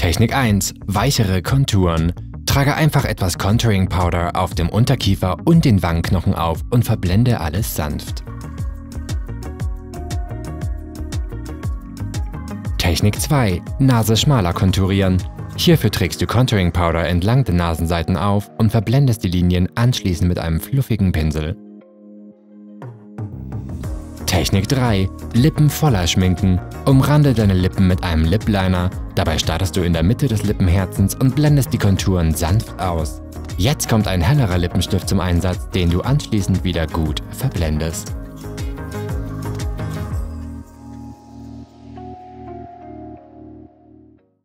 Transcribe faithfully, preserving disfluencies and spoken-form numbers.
Technik eins. Weichere Konturen. Trage einfach etwas Contouring Powder auf dem Unterkiefer und den Wangenknochen auf und verblende alles sanft. Technik zwei. Nase schmaler konturieren. Hierfür trägst du Contouring Powder entlang der Nasenseiten auf und verblendest die Linien anschließend mit einem fluffigen Pinsel. Technik drei. Lippen voller schminken. Umrande deine Lippen mit einem Lip Liner. Dabei startest du in der Mitte des Lippenherzens und blendest die Konturen sanft aus. Jetzt kommt ein hellerer Lippenstift zum Einsatz, den du anschließend wieder gut verblendest.